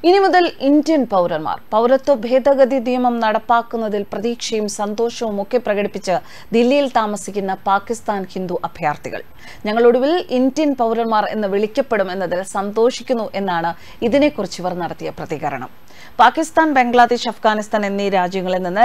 ഇനി മുതൽ ഇന്ത്യൻ പൗരന്മാർ പൗരത്വ ഭേദഗതി നിയമം നടപ്പാക്കുന്നതിൽ പ്രതീക്ഷയും സന്തോഷവും ഒക്കെ പ്രകടിപ്പിച്ച് ദില്ലിയിൽ താമസിക്കുന്ന പാകിസ്ഥാൻ ഹിന്ദു അഭയാർത്ഥികൾ ഞങ്ങളൊടുവിൽ ഇന്ത്യൻ പൗരന്മാർ എന്ന് വിളിക്കപ്പെടും എന്നതിൽ സന്തോഷിക്കുന്നു എന്നാണ് ഇതിനെക്കുറിച്ച് ഇവർ നടത്തിയ പ്രതികരണം. പാകിസ്ഥാൻ, ബംഗ്ലാദേശ്, അഫ്ഗാനിസ്ഥാൻ എന്നീ രാജ്യങ്ങളിൽ നിന്ന്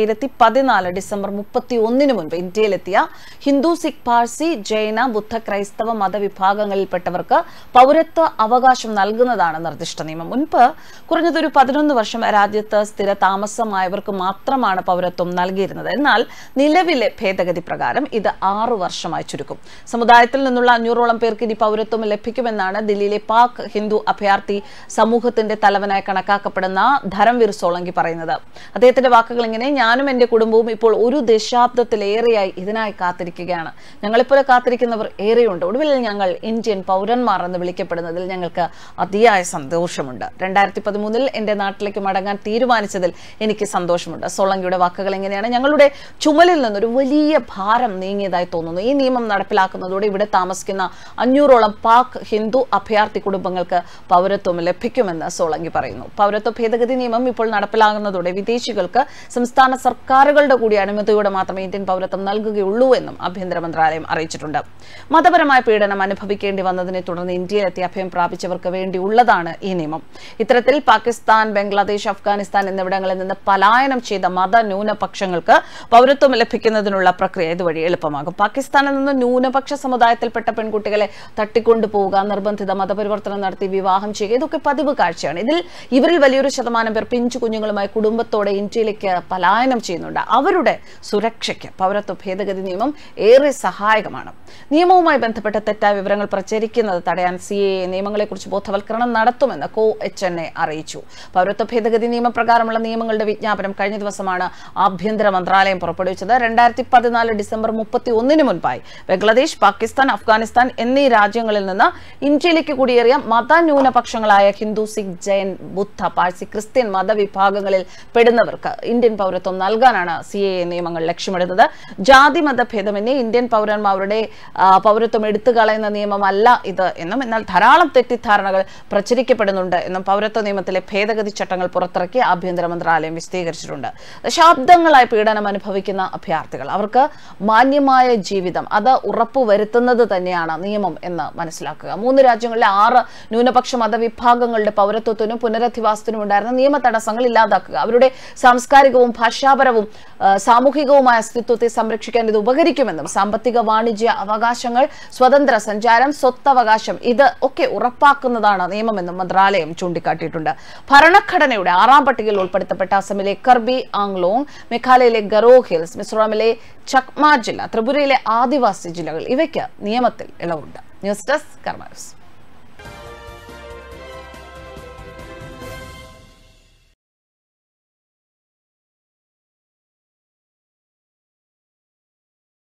2014 ഡിസംബർ 31 മുൻപ് ഇന്ത്യയിലെത്തിയ ഹിന്ദു, സിഖ്, പാഴ്സി, ജൈന, ബുദ്ധ, ക്രൈസ്തവ മതവിഭാഗങ്ങളിൽപ്പെട്ടവർക്ക് പൗരത്വ അവകാശം നൽകുന്നതാണ് നിർദ്ദിഷ്ട നിയമം. മുൻപ് കുറഞ്ഞതൊരു 11 വർഷം രാജ്യത്ത് സ്ഥിര താമസമായവർക്ക് മാത്രമാണ് പൗരത്വം നൽകിയിരുന്നത്. എന്നാൽ നിലവിലെ ഭേദഗതി പ്രകാരം ഇത് 6 വർഷമായി ചുരുക്കും. സമുദായത്തിൽ നിന്നുള്ള 500ഓളം പേർക്ക് ഇനി പൗരത്വം ലഭിക്കുമെന്നാണ് ദില്ലിയിലെ പാക് ഹിന്ദു അഭയാർത്ഥി സമൂഹത്തിന്റെ തലവനായി കണക്കാക്കപ്പെടുന്ന ധരംവീർ സോളങ്കി പറയുന്നത്. അദ്ദേഹത്തിന്റെ വാക്കുകൾ ഇങ്ങനെ: ഞാനും എന്റെ കുടുംബവും ഇപ്പോൾ ഒരു ദശാബ്ദത്തിലേറെയായി ഇതിനായി കാത്തിരിക്കുകയാണ്. ഞങ്ങളെപ്പോലെ കാത്തിരിക്കുന്നവർ ഏറെയുണ്ട്. ഒടുവിൽ ഞങ്ങൾ ഇന്ത്യൻ പൗരന്മാർ എന്ന് വിളിക്കപ്പെടുന്നതിൽ ഞങ്ങൾക്ക് അതിയായ സന്തോഷമുണ്ട്. 2013 എന്റെ നാട്ടിലേക്ക് മടങ്ങാൻ തീരുമാനിച്ചതിൽ എനിക്ക് സന്തോഷമുണ്ട്. സോളങ്കിയുടെ വാക്കുകൾ എങ്ങനെയാണ്: ഞങ്ങളുടെ ചുമലിൽ നിന്നൊരു വലിയ ഭാരം നീങ്ങിയതായി തോന്നുന്നു. ഈ നിയമം നടപ്പിലാക്കുന്നതോടെ ഇവിടെ താമസിക്കുന്ന 500ഓളം പാക് ഹിന്ദു അഭയാർത്ഥി കുടുംബങ്ങൾക്ക് പൗരത്വം ലഭിക്കുമെന്ന് സോളങ്കി പറയുന്നു. പൗരത്വ ഭേദഗതി നിയമം ഇപ്പോൾ നടപ്പിലാകുന്നതോടെ വിദേശികൾക്ക് സംസ്ഥാന സർക്കാരുകളുടെ കൂടി അനുമതിയോടെ മാത്രമേ ഇന്ത്യൻ പൗരത്വം നൽകുകയുള്ളൂ എന്നും ആഭ്യന്തര മന്ത്രാലയം അറിയിച്ചിട്ടുണ്ട്. മതപരമായ പീഡനം അനുഭവിക്കേണ്ടി വന്നതിനെ തുടർന്ന് ഇന്ത്യയിലെത്തി അഭയം പ്രാപിച്ചവർക്ക് വേണ്ടിയുള്ളതാണ് ഈ നിയമം. ഇത്തരത്തിൽ പാകിസ്ഥാൻ, ബംഗ്ലാദേശ്, അഫ്ഗാനിസ്ഥാൻ എന്നിവിടങ്ങളിൽ നിന്ന് പലായനം ചെയ്ത മത ന്യൂനപക്ഷങ്ങൾക്ക് പൗരത്വം ലഭിക്കുന്നതിനുള്ള പ്രക്രിയ ഇതുവഴി എളുപ്പമാകും. പാകിസ്ഥാനിൽ നിന്ന് ന്യൂനപക്ഷ സമുദായത്തിൽപ്പെട്ട പെൺകുട്ടികളെ തട്ടിക്കൊണ്ടുപോവുക, നിർബന്ധിത മതപരിവർത്തനം നടത്തി വിവാഹം ചെയ്യുക, ഇതൊക്കെ പതിവ് കാഴ്ചയാണ്. ഇവരിൽ വലിയൊരു ശതമാനം പേർ പിഞ്ചു കുഞ്ഞുങ്ങളുമായി കുടുംബത്തോടെ ഇന്ത്യയിലേക്ക് പലായനം ചെയ്യുന്നുണ്ട്. അവരുടെ സുരക്ഷയ്ക്ക് പൗരത്വ ഭേദഗതി നിയമം ഏറെ സഹായകമാണ്. നിയമവുമായി ബന്ധപ്പെട്ട തെറ്റായ വിവരങ്ങൾ പ്രചരിക്കുന്നത് തടയാൻ CAA നിയമങ്ങളെക്കുറിച്ച് ബോധവൽക്കരണം നടത്തുമെന്ന് COHNA അറിയിച്ചു. പൗരത്വ ഭേദഗതി നിയമപ്രകാരമുള്ള നിയമങ്ങളുടെ വിജ്ഞാപനം കഴിഞ്ഞ ദിവസമാണ് ആഭ്യന്തര മന്ത്രാലയം പുറപ്പെടുവിച്ചത്. 2014 ഡിസംബർ 31 മുൻപായി ബംഗ്ലാദേശ്, പാകിസ്ഥാൻ, അഫ്ഗാനിസ്ഥാൻ എന്നീ രാജ്യങ്ങളിൽ നിന്ന് ഇന്ത്യയിലേക്ക് കുടിയേറിയ മതന്യൂനപക്ഷങ്ങളായ ഹിന്ദു, സിഖ്, ജൈൻ, ബുദ്ധ, പാഴ്സി, ക്രിസ്ത്യൻ മതവിഭാഗങ്ങളിൽ പെടുന്നവർക്ക് ഇന്ത്യൻ പൗരത്വം നൽകാനാണ് CAA നിയമങ്ങൾ ലക്ഷ്യമിടുന്നത്. ജാതി മതഭേദമന്യേ ഇന്ത്യൻ പൗരന്മാരുടെ പൗരത്വം എടുത്തു കളയുന്ന നിയമമല്ല ഇത് എന്നും, എന്നാൽ ധാരാളം തെറ്റിദ്ധാരണകൾ പ്രചരിക്കപ്പെടുന്നുണ്ട് എന്നും പൗരത്വ നിയമത്തിലെ ഭേദഗതി ചട്ടങ്ങൾ പുറത്തിറക്കി ആഭ്യന്തര മന്ത്രാലയം വിശദീകരിച്ചിട്ടുണ്ട്. ദശാബ്ദങ്ങളായി പീഡനം അനുഭവിക്കുന്ന അഭയാർത്ഥികൾ, അവർക്ക് മാന്യമായ ജീവിതം അത് ഉറപ്പുവരുത്തുന്നത് തന്നെയാണ് നിയമം എന്ന് മനസ്സിലാക്കുക. 3 രാജ്യങ്ങളിലെ 6 ന്യൂനപക്ഷ മതവിഭാഗങ്ങളുടെ പൗരത്വത്തിനും പുനരധിവാസത്തിനും ഉണ്ടായിരുന്ന നിയമ തടസ്സങ്ങൾ ഇല്ലാതാക്കുക, അവരുടെ സാംസ്കാരികവും ഭാഷാപരവും സാമൂഹികവുമായ അസ്തിത്വത്തെ സംരക്ഷിക്കാൻ ഇത് ഉപകരിക്കുമെന്നും സാമ്പത്തിക, വാണിജ്യ അവകാശങ്ങൾ, സ്വതന്ത്ര സഞ്ചാരം, സ്വത്തവകാശം ഇത് ഒക്കെ ഉറപ്പാക്കുന്നതാണ് നിയമമെന്നും മന്ത്രാലയം ചൂണ്ടിക്കാട്ടിയിട്ടുണ്ട്. ഭരണഘടനയുടെ 6ാം പട്ടികയിൽ ഉൾപ്പെടുത്തപ്പെട്ട അസമിലെ കർബി ആംഗ്ലോങ്, മേഘാലയയിലെ ഗറോ ഹിൽസ്, മിസോറാമിലെ ചക്മ ജില്ല, ത്രിപുരയിലെ ആദിവാസി ജില്ലകൾ ഇവയ്ക്ക് നിയമത്തിൽ ഇളവുണ്ട്. News desk Karma news.